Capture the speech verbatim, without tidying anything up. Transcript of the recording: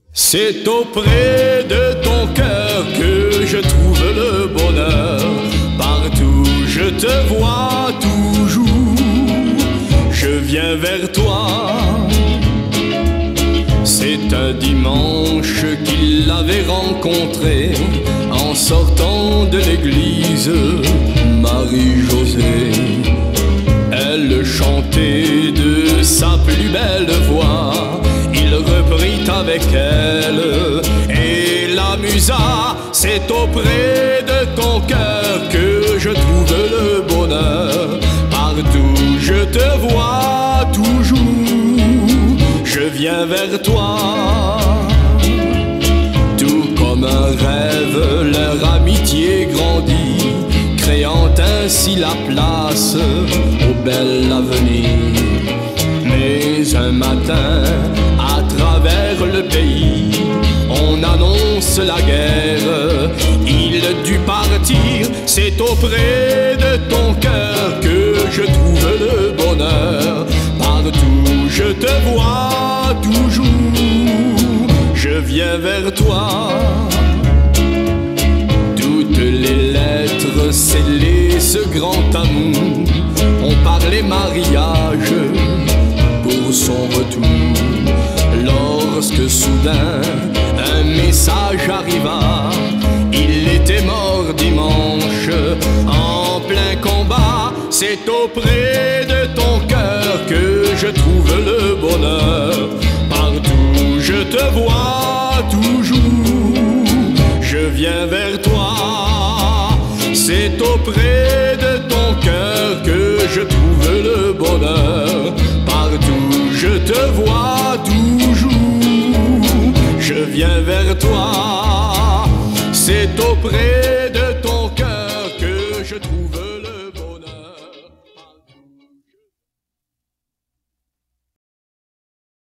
C'est auprès de ton cœur que je trouve le bonheur. Partout je te vois toujours, je viens vers toi. C'est un dimanche qu'il l'avait rencontré en sortant de l'église, Marie-Josée. Elle chantait de sa plus belle voix, il reprit avec elle et l'amusa. C'est auprès de ton cœur que je trouve le bonheur. Partout je te vois toujours, je viens vers toi. Tout comme un rêve, leur amitié grandit, créant ainsi la place au bel avenir. Mais un matin, à travers le pays, on annonce la guerre, il dut partir. C'est auprès de ton cœur que je trouve le bonheur. Partout je te vois toujours, je viens vers toi. Toutes les lettres scellaient ce grand amour, on parlait mariage pour son retour. Lorsque soudain un message arriva, il était mort dimanche en plein combat. C'est auprès de ton cœur que je trouve le bonheur. Partout je te vois toujours, je viens vers toi. C'est auprès de ton cœur que je trouve le bonheur. Partout je te vois toujours, je viens vers toi. C'est auprès